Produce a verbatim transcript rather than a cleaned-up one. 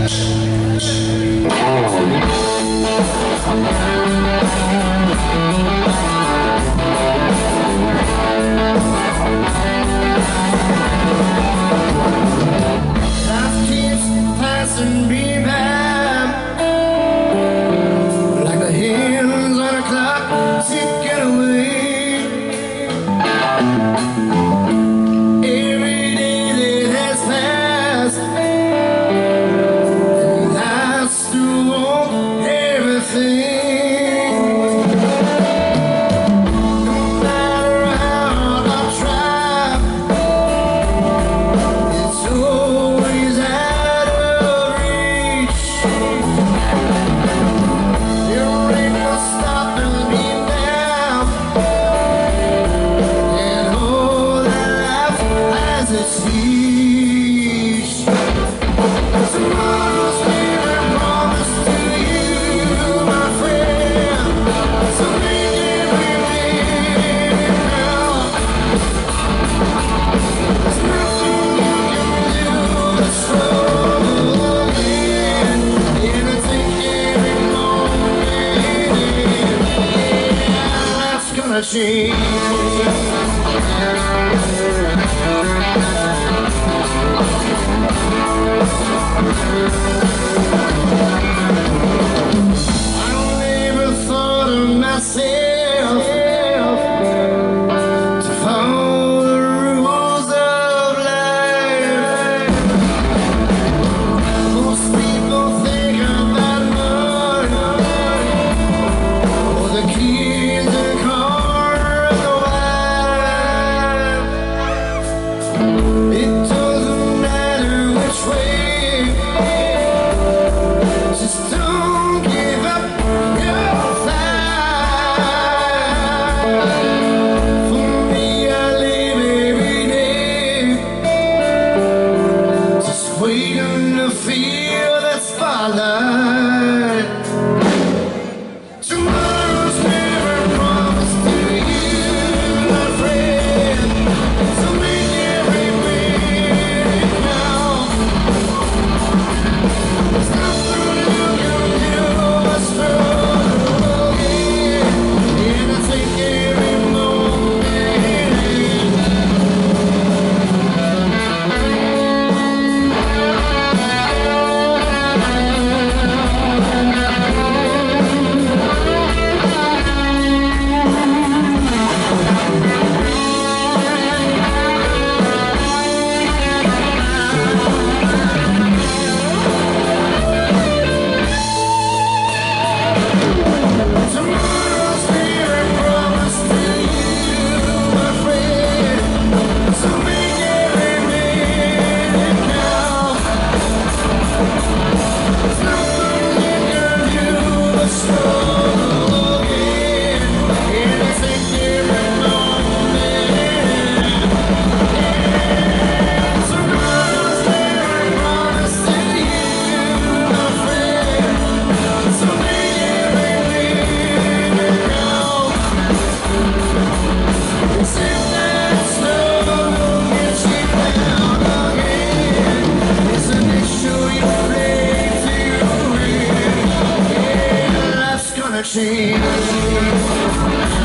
Machine. I never thought of myself to follow the rules of life. Most people think about money or the kids and cars. It doesn't matter which way, just don't give up your fight. For me, I live every day, just waiting to feel that spotlight. Tomorrow's never promised to you, my friend, so make every minute count. There's nothing you can do but struggle again, and I take every moment. Tomorrow's never promised to you, my friend, so make every minute count. There's nothing you can do but struggle again, and I take every moment. Tomorrow's never promised to you, my friend, so make every minute count. Except that struggle gets you down again. It's an issue you play to win. Yeah, life's gonna change.